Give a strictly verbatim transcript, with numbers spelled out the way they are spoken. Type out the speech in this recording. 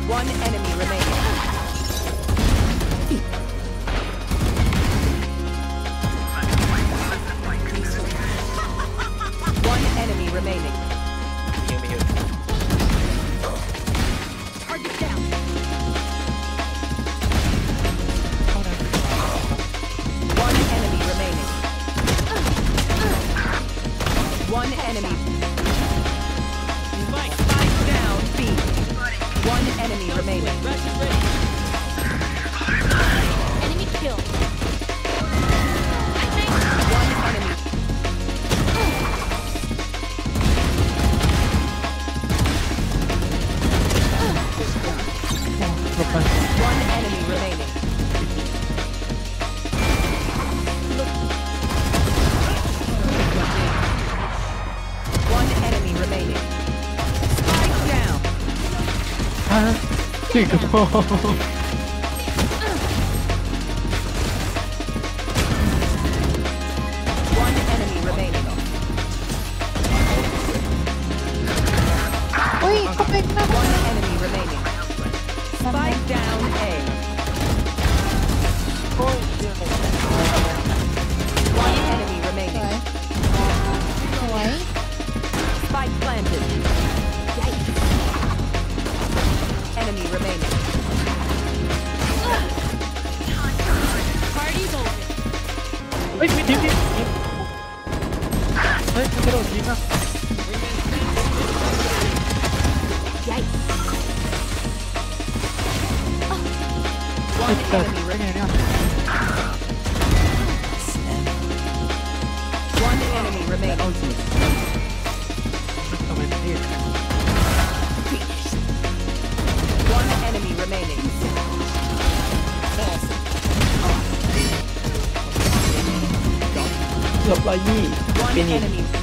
One enemy remaining. One enemy remaining. Heal me, heal. Target down. One enemy remaining. One enemy. Spike, spike down. B. One enemy remaining. Enemy kill. One enemy. One enemy remaining. One enemy remaining. Spike down. 이거 One enemy remaining. Uy, kapit na. One enemy remaining. Spike down A. One enemy remaining. Saway. Spike planted. Enemy remaining. Party's over. เฮ้ยมีทีมทีมเฮ้ยมันกระโดดยิงอ่ะ Yikes. One เกิด enemy ได้ไง remaining. เนี่ย One enemy remaining. ทำไมพี่ One enemy remaining. เกือบร้อยยี่ One เป็นอีก enemy.